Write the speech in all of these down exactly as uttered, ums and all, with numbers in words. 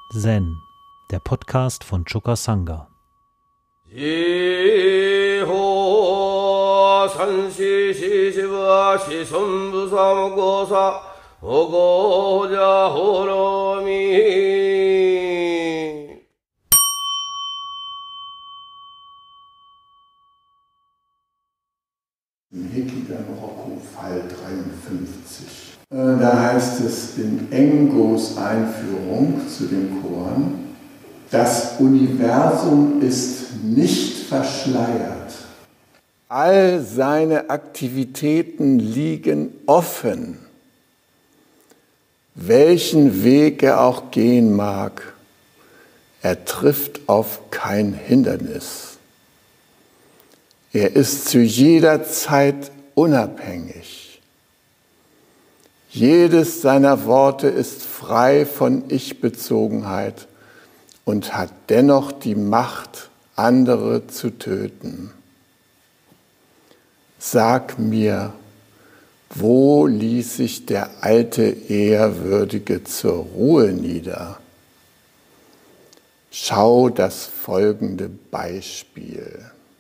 Zen, der Podcast von Choka Sangha. Im Hekiga Morocco, Fall dreiundfünfzig. Da heißt es in Engos Einführung zu dem Koan: Das Universum ist nicht verschleiert. All seine Aktivitäten liegen offen. Welchen Weg er auch gehen mag, er trifft auf kein Hindernis. Er ist zu jeder Zeit unabhängig. Jedes seiner Worte ist frei von Ich-Bezogenheit und hat dennoch die Macht, andere zu töten. Sag mir, wo ließ sich der alte Ehrwürdige zur Ruhe nieder? Schau das folgende Beispiel.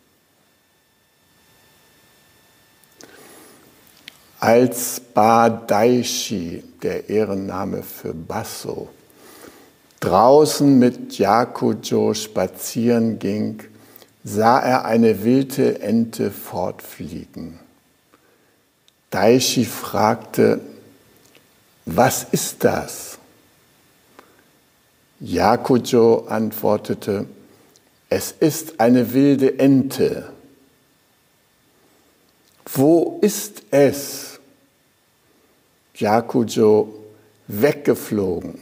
Als Ba-Daishi, der Ehrenname für Basso, draußen mit Yakujo spazieren ging, sah er eine wilde Ente fortfliegen. Daishi fragte: Was ist das? Yakujo antwortete: Es ist eine wilde Ente. Wo ist es? Yakujo: weggeflogen.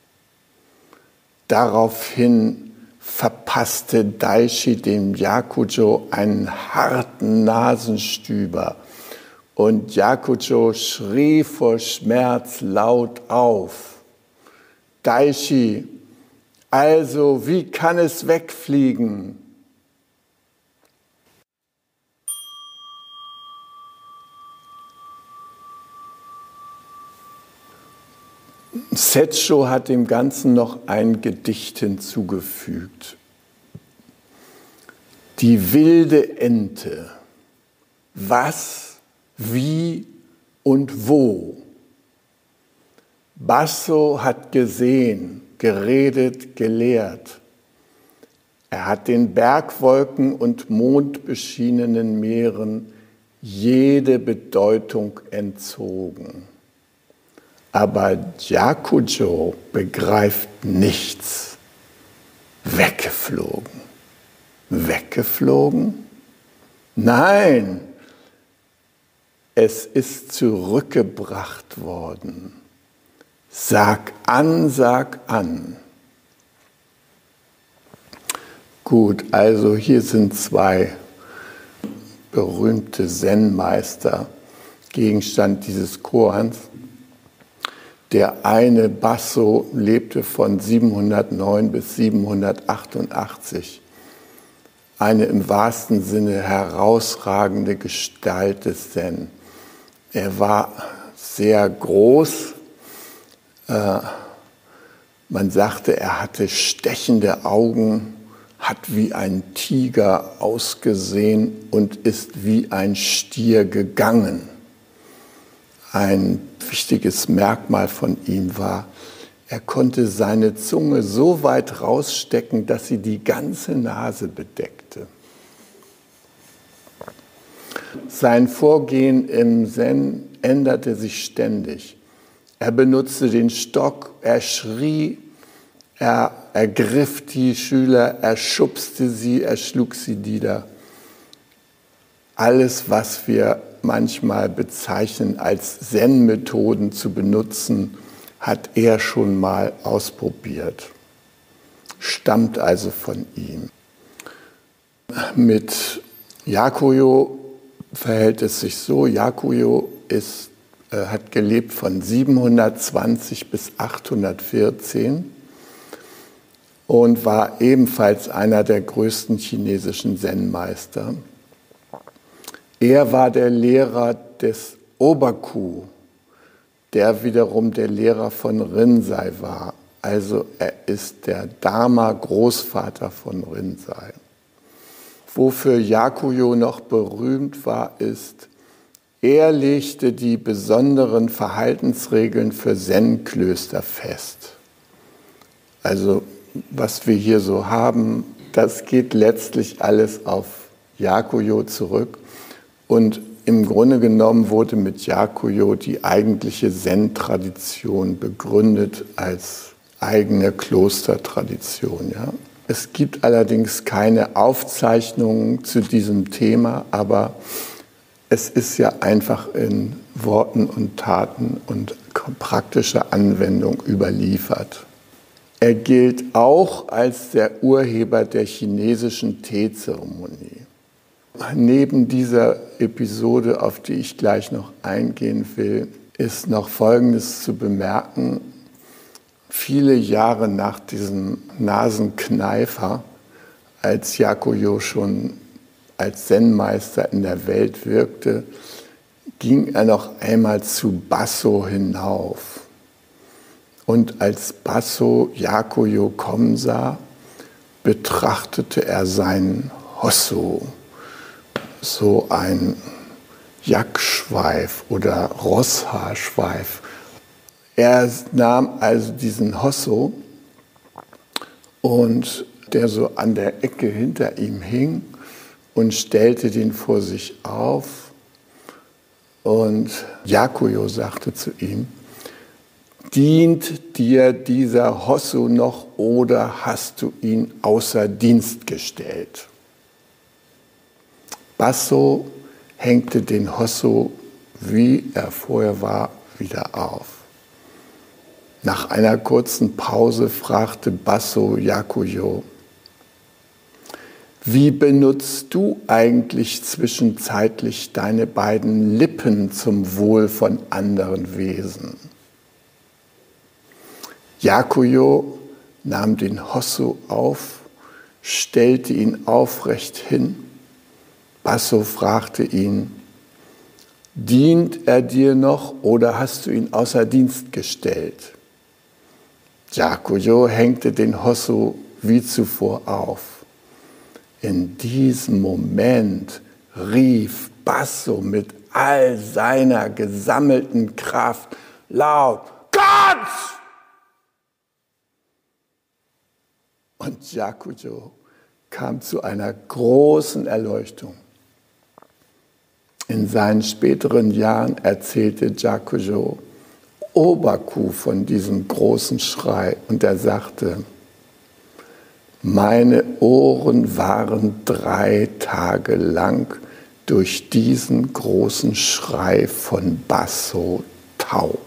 Daraufhin verpasste Daishi dem Yakujo einen harten Nasenstüber und Yakujo schrie vor Schmerz laut auf: Daishi, also wie kann es wegfliegen? Setsho hat dem Ganzen noch ein Gedicht hinzugefügt. Die wilde Ente. Was, wie und wo? Basso hat gesehen, geredet, gelehrt. Er hat den Bergwolken und mondbeschienenen Meeren jede Bedeutung entzogen. Aber Yakujo begreift nichts. Weggeflogen. Weggeflogen? Nein, es ist zurückgebracht worden. Sag an, sag an. Gut, also hier sind zwei berühmte Zen-Meister, Gegenstand dieses Koans. Der eine, Basso, lebte von siebenhundertneun bis siebenhundertachtundachtzig. Eine im wahrsten Sinne herausragende Gestalt des Zen. Er war sehr groß. Äh, man sagte, er hatte stechende Augen, hat wie ein Tiger ausgesehen und ist wie ein Stier gegangen. Ein wichtiges Merkmal von ihm war, er konnte seine Zunge so weit rausstecken, dass sie die ganze Nase bedeckte. Sein Vorgehen im Zen änderte sich ständig. Er benutzte den Stock, er schrie, er ergriff die Schüler, er schubste sie, er schlug sie nieder. Alles, was wir manchmal bezeichnen als Zen-Methoden zu benutzen, hat er schon mal ausprobiert. Stammt also von ihm. Mit Yakujo verhält es sich so: Yakujo ist, äh, hat gelebt von siebenhundertzwanzig bis achthundertvierzehn und war ebenfalls einer der größten chinesischen Zen-Meister. Er war der Lehrer des Obaku, der wiederum der Lehrer von Rinzai war. Also er ist der Dharma-Großvater von Rinzai. Wofür Yakuyo noch berühmt war, ist, er legte die besonderen Verhaltensregeln für Zen-Klöster fest. Also was wir hier so haben, das geht letztlich alles auf Yakuyo zurück. Und im Grunde genommen wurde mit Yakuyo die eigentliche Zen-Tradition begründet als eigene Klostertradition. Ja. Es gibt allerdings keine Aufzeichnungen zu diesem Thema, aber es ist ja einfach in Worten und Taten und praktischer Anwendung überliefert. Er gilt auch als der Urheber der chinesischen Teezeremonie. Neben dieser Episode, auf die ich gleich noch eingehen will, ist noch Folgendes zu bemerken. Viele Jahre nach diesem Nasenkneifer, als Yakuyo schon als Zen-Meister in der Welt wirkte, ging er noch einmal zu Basso hinauf. Und als Basso Yakuyo kommen sah, betrachtete er seinen Hosso, so ein Jackschweif oder Rosshaarschweif. Er nahm also diesen Hosso und der so an der Ecke hinter ihm hing und stellte den vor sich auf. Und Yakuyo sagte zu ihm, dient dir dieser Hosso noch oder hast du ihn außer Dienst gestellt? Basso hängte den Hosso, wie er vorher war, wieder auf. Nach einer kurzen Pause fragte Basso Yakuyo, wie benutzt du eigentlich zwischenzeitlich deine beiden Lippen zum Wohl von anderen Wesen? Yakuyo nahm den Hosso auf, stellte ihn aufrecht hin. Basso fragte ihn, dient er dir noch oder hast du ihn außer Dienst gestellt? Yakuyo hängte den Hosso wie zuvor auf. In diesem Moment rief Basso mit all seiner gesammelten Kraft laut, Gott! Und Yakuyo kam zu einer großen Erleuchtung. In seinen späteren Jahren erzählte Yakuyo Obaku von diesem großen Schrei und er sagte, meine Ohren waren drei Tage lang durch diesen großen Schrei von Basso taub.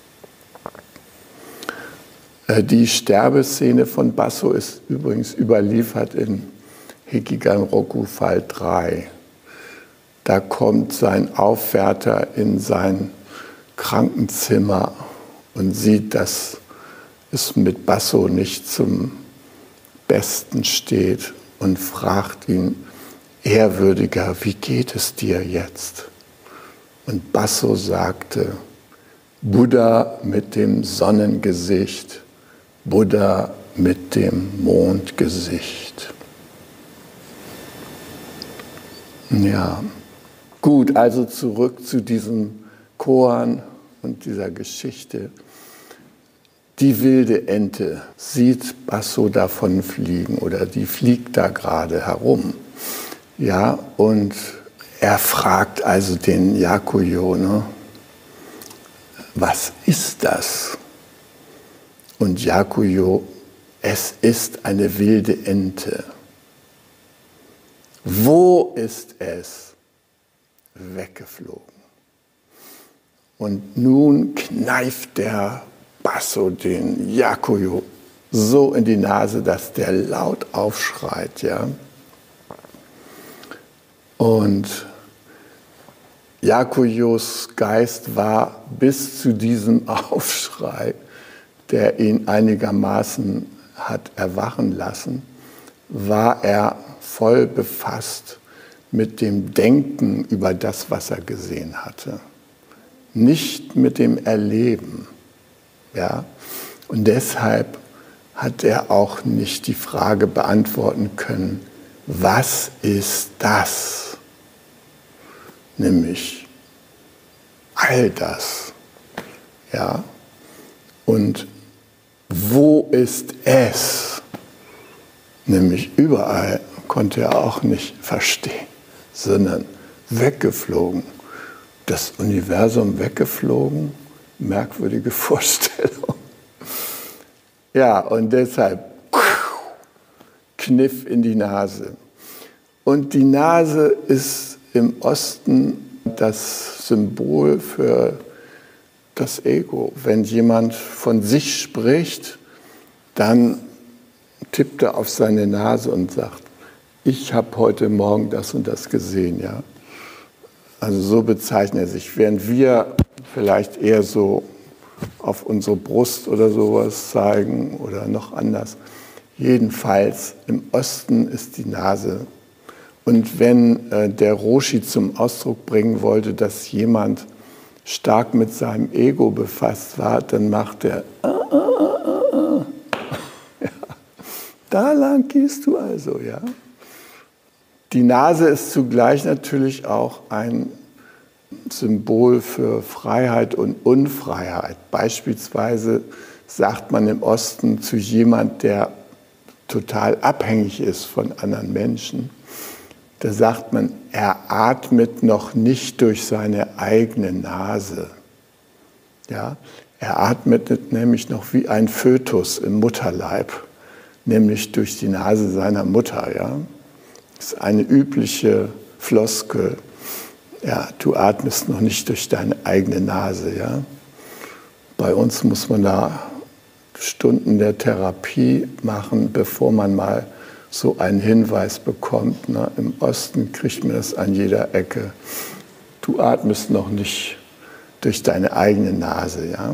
Die Sterbeszene von Basso ist übrigens überliefert in Hekigan-Roku Fall drei. Da kommt sein Aufwärter in sein Krankenzimmer und sieht, dass es mit Basso nicht zum Besten steht und fragt ihn, Ehrwürdiger, wie geht es dir jetzt? Und Basso sagte, Buddha mit dem Sonnengesicht, Buddha mit dem Mondgesicht. Ja, gut, also zurück zu diesem Koan und dieser Geschichte. Die wilde Ente sieht Basso davon fliegen oder die fliegt da gerade herum. Ja, und er fragt also den Yakuyo, ne, was ist das? Und Yakuyo, es ist eine wilde Ente. Wo ist es? Weggeflogen. Und nun kneift der Basso den Yakuyo so in die Nase, dass der laut aufschreit. Ja? Und Yakuyos Geist war bis zu diesem Aufschrei, der ihn einigermaßen hat erwachen lassen, war er voll befasst mit dem Denken über das, was er gesehen hatte. Nicht mit dem Erleben. Ja? Und deshalb hat er auch nicht die Frage beantworten können, was ist das? Nämlich all das. Ja? Und wo ist es? Nämlich überall konnte er auch nicht verstehen, sondern weggeflogen. Das Universum weggeflogen, merkwürdige Vorstellung. Ja, und deshalb Kniff in die Nase. Und die Nase ist im Osten das Symbol für das Ego. Wenn jemand von sich spricht, dann tippt er auf seine Nase und sagt, ich habe heute Morgen das und das gesehen. Ja? Also so bezeichnet er sich. Während wir vielleicht eher so auf unsere Brust oder sowas zeigen oder noch anders. Jedenfalls im Osten ist die Nase. Und wenn äh, der Roshi zum Ausdruck bringen wollte, dass jemand stark mit seinem Ego befasst war, dann macht er ah, ah, ah, ah. Ja. Da lang gehst du also, ja. Die Nase ist zugleich natürlich auch ein Symbol für Freiheit und Unfreiheit. Beispielsweise sagt man im Osten zu jemand, der total abhängig ist von anderen Menschen, da sagt man, er atmet noch nicht durch seine eigene Nase. Ja? Er atmet nämlich noch wie ein Fötus im Mutterleib, nämlich durch die Nase seiner Mutter. Ja? Das ist eine übliche Floskel. Ja, du atmest noch nicht durch deine eigene Nase. Ja? Bei uns muss man da Stunden der Therapie machen, bevor man mal so einen Hinweis bekommt. Ne? Im Osten kriegt man das an jeder Ecke. Du atmest noch nicht durch deine eigene Nase. Ja,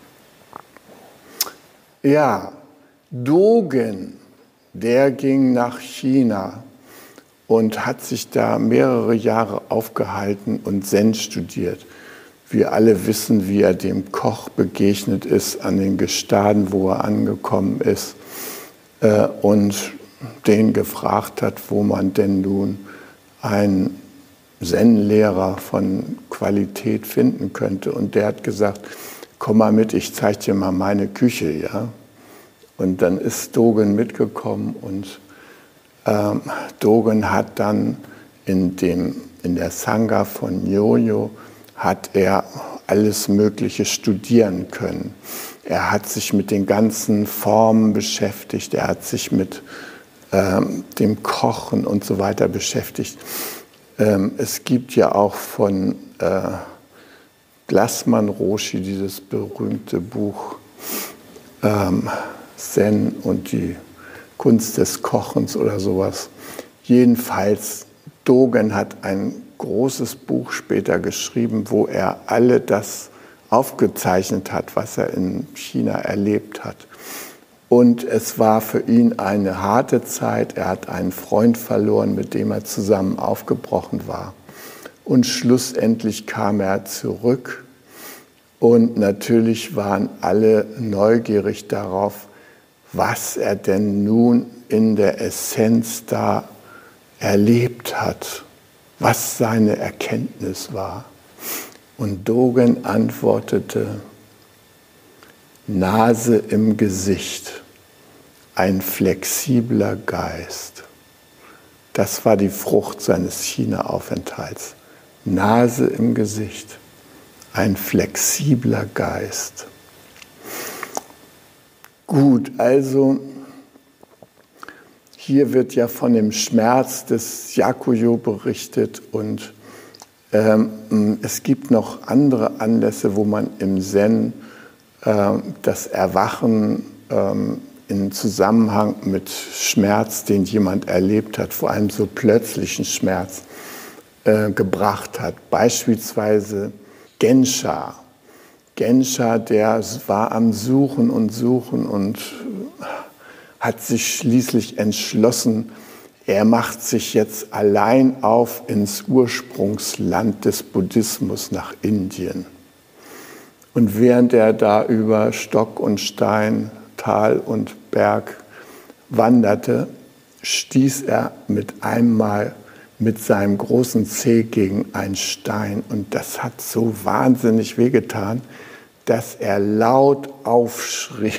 ja, Dogen, der ging nach China und hat sich da mehrere Jahre aufgehalten und Zen studiert. Wir alle wissen, wie er dem Koch begegnet ist an den Gestaden, wo er angekommen ist äh, und den gefragt hat, wo man denn nun einen Zen-Lehrer von Qualität finden könnte. Und der hat gesagt, komm mal mit, ich zeige dir mal meine Küche. Ja? Und dann ist Dogen mitgekommen und ähm, Dogen hat dann in, dem, in der Sangha von Nyoyo hat er alles Mögliche studieren können. Er hat sich mit den ganzen Formen beschäftigt, er hat sich mit ähm, dem Kochen und so weiter beschäftigt. Ähm, es gibt ja auch von äh, Glassman Roshi dieses berühmte Buch ähm, Zen und die Kunst des Kochens oder sowas. Jedenfalls, Dogen hat ein großes Buch später geschrieben, wo er alle das aufgezeichnet hat, was er in China erlebt hat. Und es war für ihn eine harte Zeit. Er hat einen Freund verloren, mit dem er zusammen aufgebrochen war. Und schlussendlich kam er zurück. Und natürlich waren alle neugierig darauf, was er denn nun in der Essenz da erlebt hat, was seine Erkenntnis war. Und Dogen antwortete, Nase im Gesicht, ein flexibler Geist. Das war die Frucht seines China-Aufenthalts. Nase im Gesicht, ein flexibler Geist. Gut, also hier wird ja von dem Schmerz des Yakuyo berichtet und ähm, es gibt noch andere Anlässe, wo man im Zen äh, das Erwachen ähm, in Zusammenhang mit Schmerz, den jemand erlebt hat, vor allem so plötzlichen Schmerz, äh, gebracht hat. Beispielsweise Gensha. Gensha, der war am Suchen und Suchen und hat sich schließlich entschlossen, er macht sich jetzt allein auf ins Ursprungsland des Buddhismus nach Indien. Und während er da über Stock und Stein, Tal und Berg wanderte, stieß er mit einem Mal mit seinem großen Zeh gegen einen Stein. Und das hat so wahnsinnig wehgetan, dass er laut aufschrie.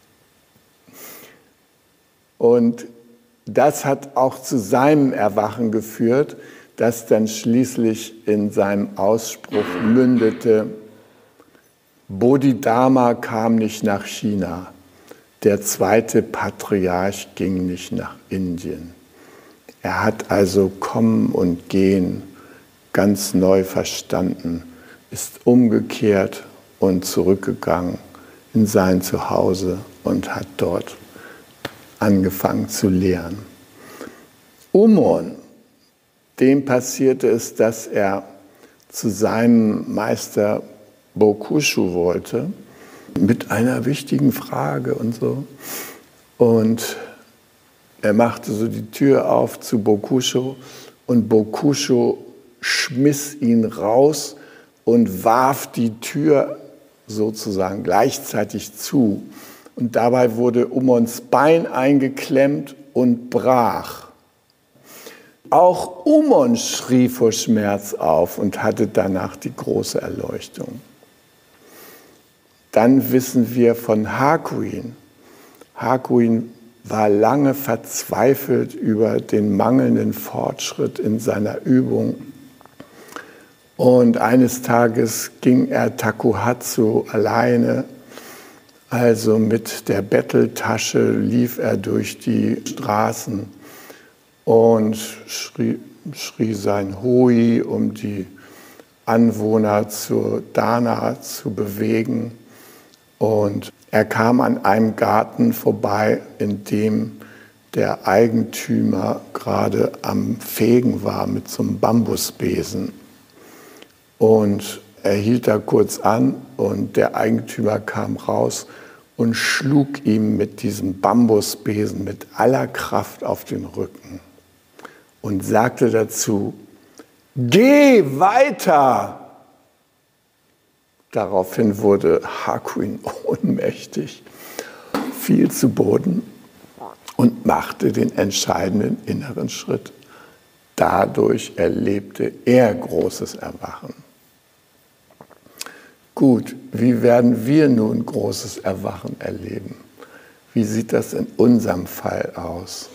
Und das hat auch zu seinem Erwachen geführt, das dann schließlich in seinem Ausspruch mündete: Bodhidharma kam nicht nach China, der zweite Patriarch ging nicht nach Indien. Er hat also Kommen und Gehen ganz neu verstanden, ist umgekehrt und zurückgegangen in sein Zuhause und hat dort angefangen zu lehren. Umon, dem passierte es, dass er zu seinem Meister Bokushu wollte, mit einer wichtigen Frage und so. Und er machte so die Tür auf zu Bokushu und Bokushu schmiss ihn raus und warf die Tür sozusagen gleichzeitig zu. Und dabei wurde Umons Bein eingeklemmt und brach. Auch Umon schrie vor Schmerz auf und hatte danach die große Erleuchtung. Dann wissen wir von Hakuin. Hakuin war lange verzweifelt über den mangelnden Fortschritt in seiner Übung. Und eines Tages ging er Takuhatsu alleine, also mit der Betteltasche lief er durch die Straßen und schrie, schrie sein Hoi, um die Anwohner zur Dana zu bewegen. Und er kam an einem Garten vorbei, in dem der Eigentümer gerade am Fegen war mit so einem Bambusbesen. Und er hielt da kurz an und der Eigentümer kam raus und schlug ihm mit diesem Bambusbesen mit aller Kraft auf den Rücken und sagte dazu: Geh weiter! Daraufhin wurde Hakuin ohnmächtig, fiel zu Boden und machte den entscheidenden inneren Schritt. Dadurch erlebte er großes Erwachen. Gut, wie werden wir nun großes Erwachen erleben? Wie sieht das in unserem Fall aus?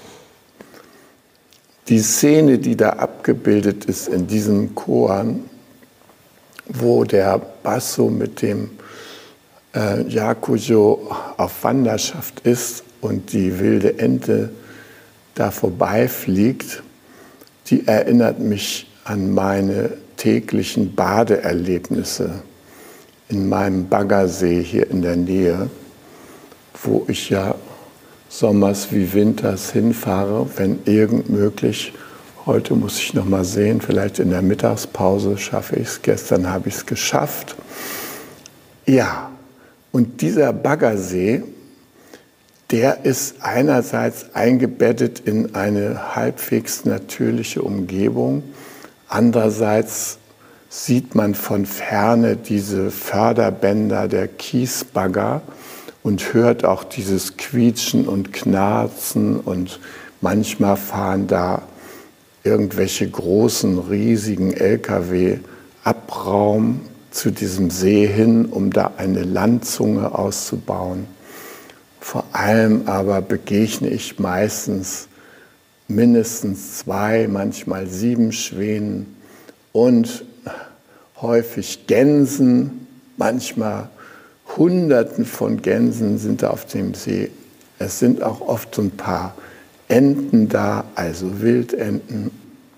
Die Szene, die da abgebildet ist in diesem Koan, wo der Basso mit dem äh, Yakujo auf Wanderschaft ist und die wilde Ente da vorbeifliegt, die erinnert mich an meine täglichen Badeerlebnisse in meinem Baggersee hier in der Nähe, wo ich ja sommers wie winters hinfahre, wenn irgend möglich. Heute muss ich noch mal sehen, vielleicht in der Mittagspause schaffe ich es. Gestern habe ich es geschafft. Ja, und dieser Baggersee, der ist einerseits eingebettet in eine halbwegs natürliche Umgebung, andererseits sieht man von Ferne diese Förderbänder der Kiesbagger und hört auch dieses Quietschen und Knarzen und manchmal fahren da irgendwelche großen, riesigen L K W Abraum zu diesem See hin, um da eine Landzunge auszubauen. Vor allem aber begegne ich meistens mindestens zwei, manchmal sieben Schwänen und häufig Gänsen, manchmal Hunderten von Gänsen sind da auf dem See. Es sind auch oft so ein paar Enten da, also Wildenten.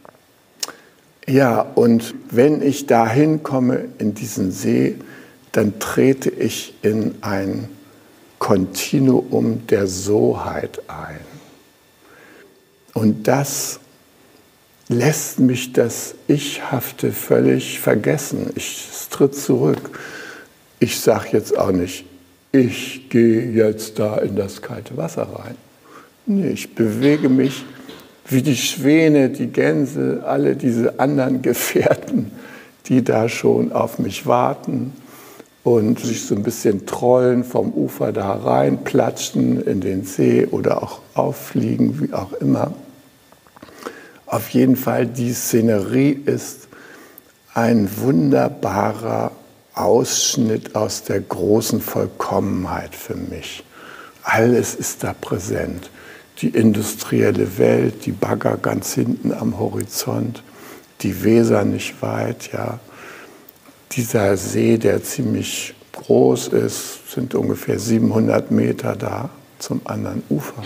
Ja, und wenn ich da hinkomme in diesen See, dann trete ich in ein Kontinuum der Soheit ein. Und das lässt mich das Ichhafte völlig vergessen. Ich, es tritt zurück. Ich sage jetzt auch nicht, ich gehe jetzt da in das kalte Wasser rein. Nee, ich bewege mich wie die Schwäne, die Gänse, alle diese anderen Gefährten, die da schon auf mich warten. und sich so ein bisschen trollen vom Ufer da rein, platschen in den See oder auch auffliegen, wie auch immer. Auf jeden Fall, die Szenerie ist ein wunderbarer Ausschnitt aus der großen Vollkommenheit für mich. Alles ist da präsent. Die industrielle Welt, die Bagger ganz hinten am Horizont, die Weser nicht weit, ja. Dieser See, der ziemlich groß ist, sind ungefähr siebenhundert Meter da zum anderen Ufer.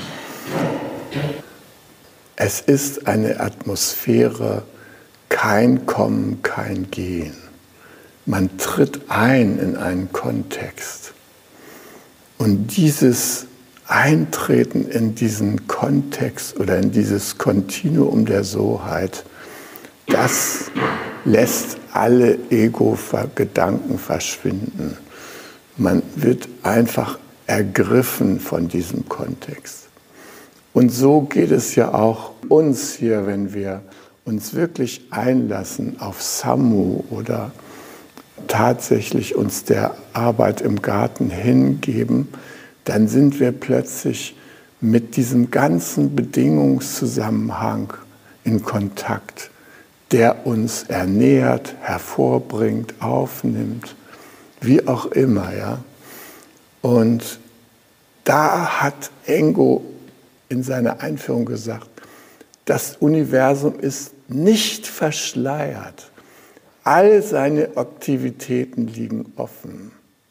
Es ist eine Atmosphäre, kein Kommen, kein Gehen. Man tritt ein in einen Kontext. Und dieses Eintreten in diesen Kontext oder in dieses Kontinuum der Soheit, das lässt alle Ego-Gedanken verschwinden. Man wird einfach ergriffen von diesem Kontext. Und so geht es ja auch uns hier, wenn wir uns wirklich einlassen auf Sammu oder tatsächlich uns der Arbeit im Garten hingeben, dann sind wir plötzlich mit diesem ganzen Bedingungszusammenhang in Kontakt, der uns ernährt, hervorbringt, aufnimmt, wie auch immer. Ja? Und da hat Engo in seiner Einführung gesagt, das Universum ist nicht verschleiert. All seine Aktivitäten liegen offen.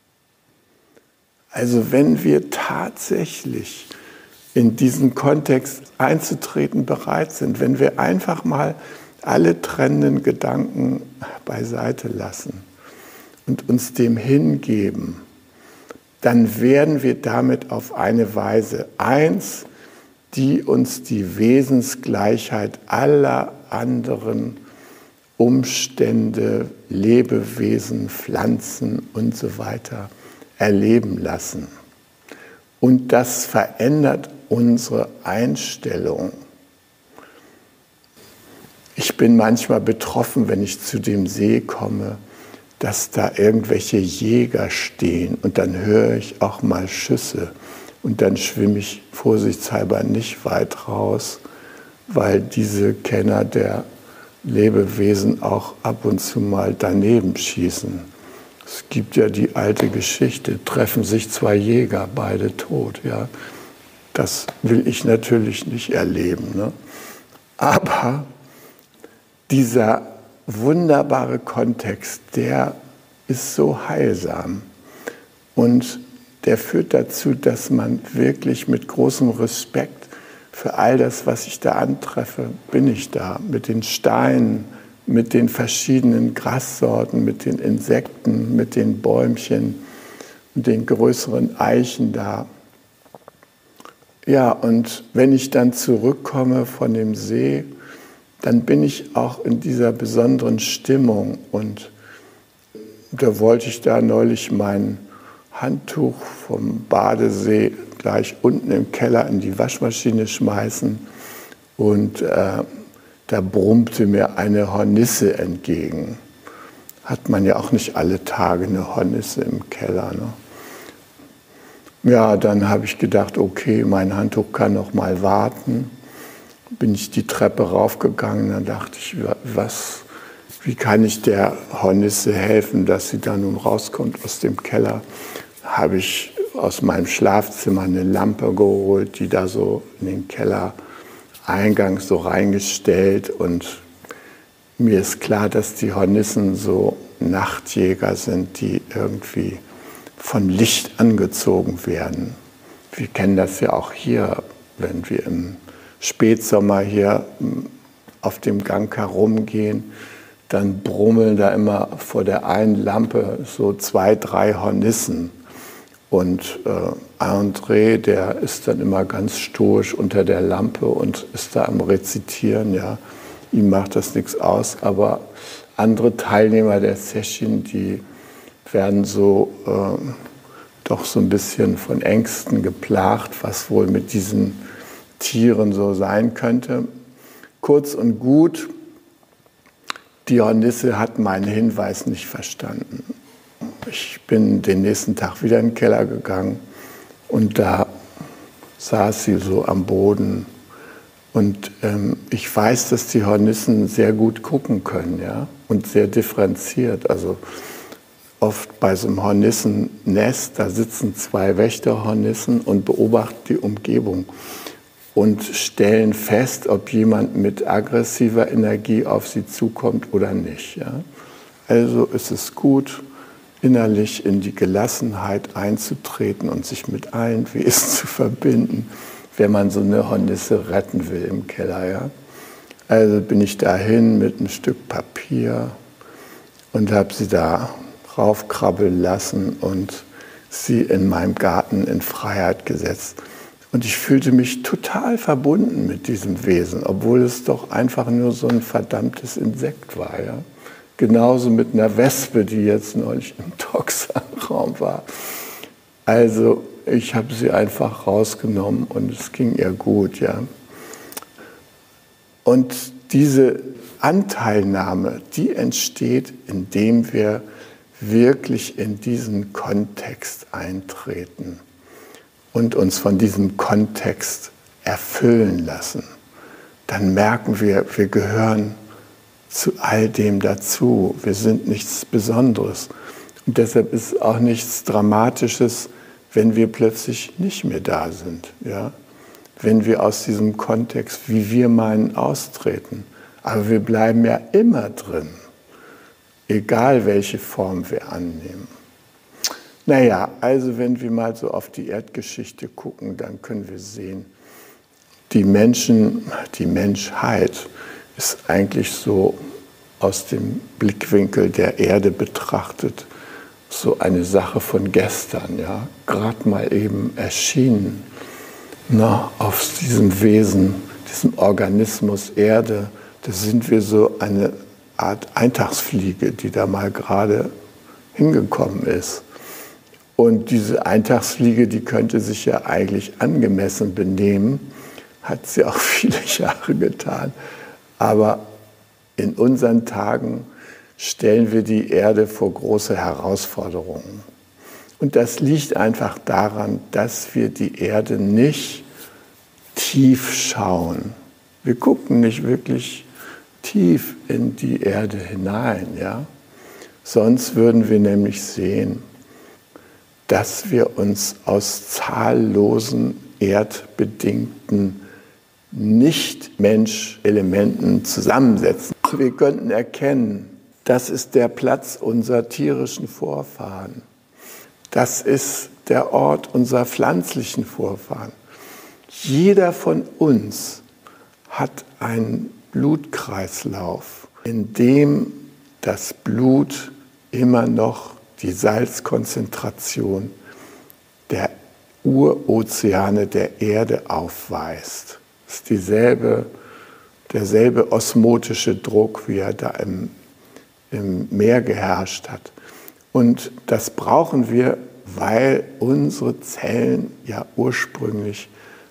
Also wenn wir tatsächlich in diesen Kontext einzutreten bereit sind, wenn wir einfach mal alle trennenden Gedanken beiseite lassen und uns dem hingeben, dann werden wir damit auf eine Weise eins, die uns die Wesensgleichheit aller anderen Umstände, Lebewesen, Pflanzen und so weiter erleben lassen. Und das verändert unsere Einstellung. Ich bin manchmal betroffen, wenn ich zu dem See komme, dass da irgendwelche Jäger stehen und dann höre ich auch mal Schüsse und dann schwimme ich vorsichtshalber nicht weit raus, weil diese Kenner der Lebewesen auch ab und zu mal daneben schießen. Es gibt ja die alte Geschichte, treffen sich zwei Jäger, beide tot. Ja? Das will ich natürlich nicht erleben. Ne? Aber dieser wunderbare Kontext, der ist so heilsam und der führt dazu, dass man wirklich mit großem Respekt für all das, was ich da antreffe, bin ich da. Mit den Steinen, mit den verschiedenen Grassorten, mit den Insekten, mit den Bäumchen und den größeren Eichen da. Ja, und wenn ich dann zurückkomme von dem See, dann bin ich auch in dieser besonderen Stimmung. Und da wollte ich da neulich mein Handtuch vom Badesee gleich unten im Keller in die Waschmaschine schmeißen. Und äh, da brummte mir eine Hornisse entgegen. Hat man ja auch nicht alle Tage eine Hornisse im Keller. Ne? Ja, dann habe ich gedacht, okay, mein Handtuch kann noch mal warten. Bin ich die Treppe raufgegangen, dann dachte ich, was, wie kann ich der Hornisse helfen, dass sie da nun rauskommt aus dem Keller? Habe ich aus meinem Schlafzimmer eine Lampe geholt, die da so in den Kellereingang so reingestellt, und mir ist klar, dass die Hornissen so Nachtjäger sind, die irgendwie von Licht angezogen werden. Wir kennen das ja auch hier, wenn wir im Spätsommer hier auf dem Gang herumgehen, dann brummeln da immer vor der einen Lampe so zwei, drei Hornissen. Und äh, André, der ist dann immer ganz stoisch unter der Lampe und ist da am Rezitieren. Ja. Ihm macht das nichts aus, aber andere Teilnehmer der Session, die werden so äh, doch so ein bisschen von Ängsten geplagt, was wohl mit diesen Tieren so sein könnte. Kurz und gut, die Hornisse hat meinen Hinweis nicht verstanden. ich bin den nächsten Tag wieder in den Keller gegangen und da saß sie so am Boden. Und ähm, ich weiß, dass die Hornissen sehr gut gucken können, ja, und sehr differenziert. Also oft bei so einem Hornissennest, da sitzen zwei Wächterhornissen und beobachten die Umgebung und stellen fest, ob jemand mit aggressiver Energie auf sie zukommt oder nicht. Ja. Also ist es gut, innerlich in die Gelassenheit einzutreten und sich mit allen Wesen zu verbinden, wenn man so eine Hornisse retten will im Keller. Ja. Also bin ich dahin mit einem Stück Papier und habe sie da raufkrabbeln lassen und sie in meinem Garten in Freiheit gesetzt. Und ich fühlte mich total verbunden mit diesem Wesen, obwohl es doch einfach nur so ein verdammtes Insekt war. Ja? Genauso mit einer Wespe, die jetzt neulich im Toxanraum war. Also ich habe sie einfach rausgenommen und es ging ihr gut. Ja? Und diese Anteilnahme, die entsteht, indem wir wirklich in diesen Kontext eintreten und uns von diesem Kontext erfüllen lassen. Dann merken wir, wir gehören zu all dem dazu. Wir sind nichts Besonderes. Und deshalb ist auch nichts Dramatisches, wenn wir plötzlich nicht mehr da sind. Ja? Wenn wir aus diesem Kontext, wie wir meinen, austreten. Aber wir bleiben ja immer drin. Egal, welche Form wir annehmen. Naja, also wenn wir mal so auf die Erdgeschichte gucken, dann können wir sehen, die Menschen, die Menschheit ist eigentlich so aus dem Blickwinkel der Erde betrachtet so eine Sache von gestern, ja, gerade mal eben erschienen, na, auf diesem Wesen, diesem Organismus Erde, da sind wir so eine Art Eintagsfliege, die da mal gerade hingekommen ist. Und diese Eintagsfliege, die könnte sich ja eigentlich angemessen benehmen, hat sie auch viele Jahre getan. Aber in unseren Tagen stellen wir die Erde vor große Herausforderungen. Und das liegt einfach daran, dass wir die Erde nicht tief schauen. Wir gucken nicht wirklich tief in die Erde hinein, ja? Sonst würden wir nämlich sehen, dass wir uns aus zahllosen erdbedingten Nicht-Mensch-Elementen zusammensetzen. Wir könnten erkennen, das ist der Platz unserer tierischen Vorfahren. Das ist der Ort unserer pflanzlichen Vorfahren. Jeder von uns hat einen Blutkreislauf, in dem das Blut immer noch die Salzkonzentration der Urozeane der Erde aufweist. Das ist dieselbe, derselbe osmotische Druck, wie er da im, im Meer geherrscht hat. Und das brauchen wir, weil unsere Zellen ja ursprünglich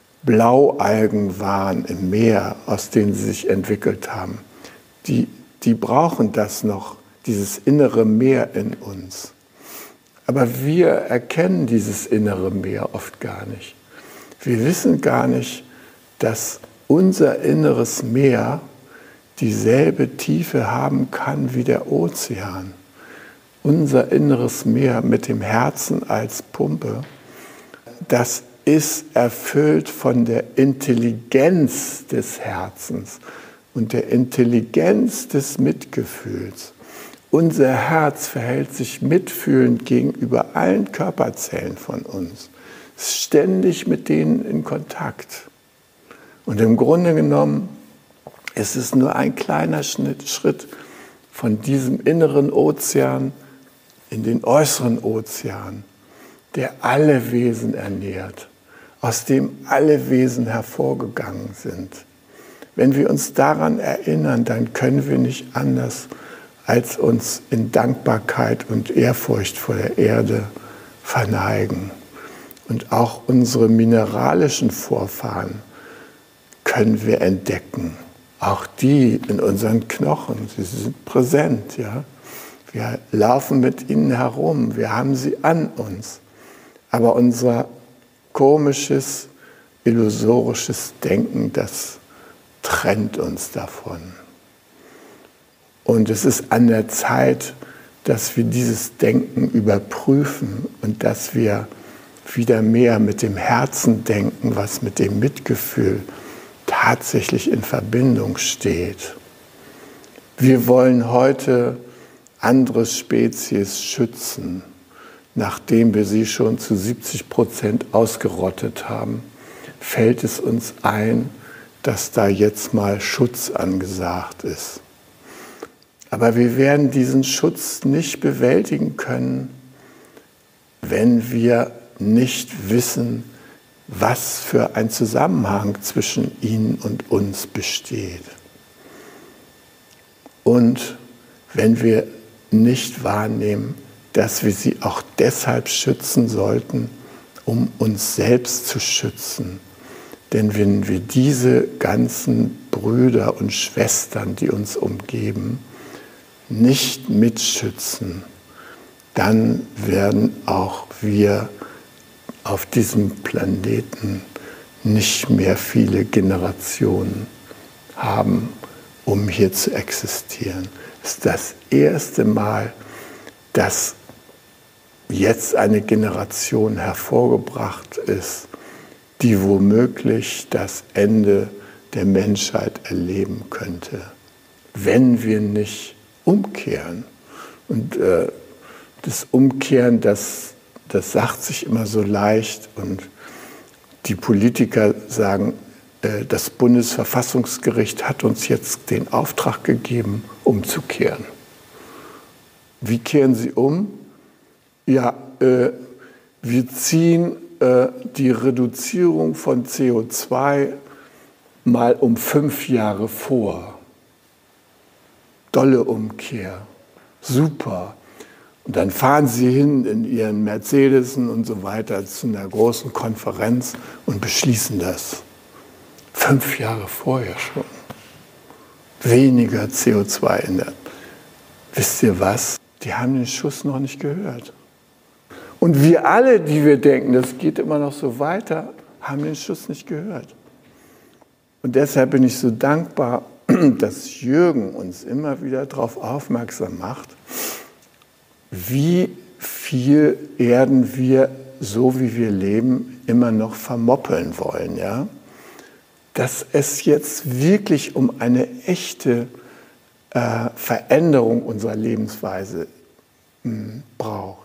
Blaualgen waren im Meer, aus denen sie sich entwickelt haben. Die, die brauchen das noch, dieses innere Meer in uns. Aber wir erkennen dieses innere Meer oft gar nicht. Wir wissen gar nicht, dass unser inneres Meer dieselbe Tiefe haben kann wie der Ozean. Unser inneres Meer mit dem Herzen als Pumpe, das ist erfüllt von der Intelligenz des Herzens und der Intelligenz des Mitgefühls. Unser Herz verhält sich mitfühlend gegenüber allen Körperzellen von uns, ist ständig mit denen in Kontakt. Und im Grunde genommen ist es nur ein kleiner Schritt von diesem inneren Ozean in den äußeren Ozean, der alle Wesen ernährt, aus dem alle Wesen hervorgegangen sind. Wenn wir uns daran erinnern, dann können wir nicht anders als uns in Dankbarkeit und Ehrfurcht vor der Erde verneigen. Und auch unsere mineralischen Vorfahren können wir entdecken. Auch die in unseren Knochen, sie sind präsent. Ja? Wir laufen mit ihnen herum, wir haben sie an uns. Aber unser komisches, illusorisches Denken, das trennt uns davon. Und es ist an der Zeit, dass wir dieses Denken überprüfen und dass wir wieder mehr mit dem Herzen denken, was mit dem Mitgefühl tatsächlich in Verbindung steht. Wir wollen heute andere Spezies schützen, nachdem wir sie schon zu siebzig Prozent ausgerottet haben, fällt es uns ein, dass da jetzt mal Schutz angesagt ist. Aber wir werden diesen Schutz nicht bewältigen können, wenn wir nicht wissen, was für ein Zusammenhang zwischen ihnen und uns besteht. Und wenn wir nicht wahrnehmen, dass wir sie auch deshalb schützen sollten, um uns selbst zu schützen. Denn wenn wir diese ganzen Brüder und Schwestern, die uns umgeben, nicht mitschützen, dann werden auch wir auf diesem Planeten nicht mehr viele Generationen haben, um hier zu existieren. Es ist das erste Mal, dass jetzt eine Generation hervorgebracht ist, die womöglich das Ende der Menschheit erleben könnte, wenn wir nicht umkehren. Und äh, das Umkehren, das, das sagt sich immer so leicht und die Politiker sagen, äh, das Bundesverfassungsgericht hat uns jetzt den Auftrag gegeben, umzukehren. Wie kehren Sie um? Ja, äh, wir ziehen äh, die Reduzierung von C O zwei mal um fünf Jahre vor. Dolle Umkehr, super. Und dann fahren Sie hin in Ihren Mercedesen und so weiter zu einer großen Konferenz und beschließen das. Fünf Jahre vorher schon. Weniger C O zwei in der. Wisst ihr was? Die haben den Schuss noch nicht gehört. Und wir alle, die wir denken, das geht immer noch so weiter, haben den Schuss nicht gehört. Und deshalb bin ich so dankbar, dass Jürgen uns immer wieder darauf aufmerksam macht, wie viel Erden wir, so wie wir leben, immer noch vermoppeln wollen. Ja? Dass es jetzt wirklich um eine echte äh, Veränderung unserer Lebensweise mh, braucht.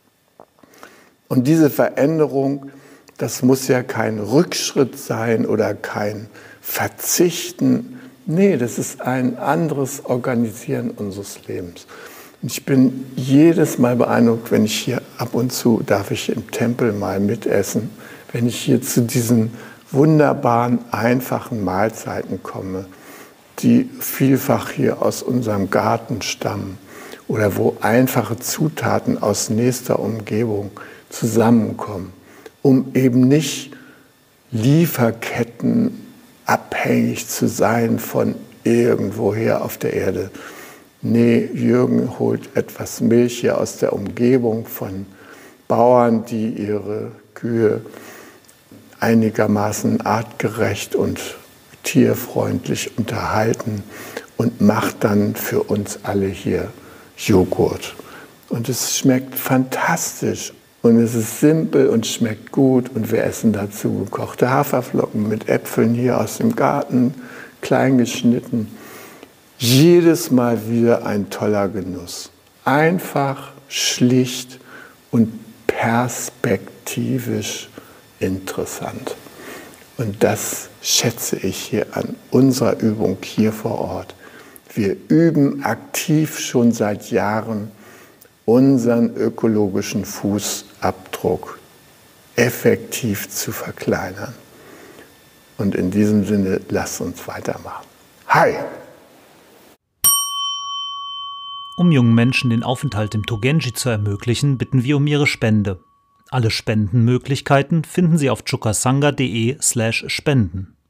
Und diese Veränderung, das muss ja kein Rückschritt sein oder kein Verzichten. Nee, das ist ein anderes Organisieren unseres Lebens. Und ich bin jedes Mal beeindruckt, wenn ich hier ab und zu, darf ich im Tempel mal mitessen, wenn ich hier zu diesen wunderbaren, einfachen Mahlzeiten komme, die vielfach hier aus unserem Garten stammen oder wo einfache Zutaten aus nächster Umgebung zusammenkommen, um eben nicht Lieferketten abhängig zu sein von irgendwoher auf der Erde. Nee, Jürgen holt etwas Milch hier aus der Umgebung von Bauern, die ihre Kühe einigermaßen artgerecht und tierfreundlich unterhalten und macht dann für uns alle hier Joghurt. Und es schmeckt fantastisch. Und es ist simpel und schmeckt gut und wir essen dazu gekochte Haferflocken mit Äpfeln hier aus dem Garten, klein geschnitten. Jedes Mal wieder ein toller Genuss. Einfach, schlicht und perspektivisch interessant. Und das schätze ich hier an unserer Übung hier vor Ort. Wir üben aktiv schon seit Jahren unseren ökologischen Fußabdruck effektiv zu verkleinern. Und in diesem Sinne, lasst uns weitermachen. Hi! Um jungen Menschen den Aufenthalt im Togenji zu ermöglichen, bitten wir um ihre Spende. Alle Spendenmöglichkeiten finden Sie auf chukasanga punkt de slash spenden.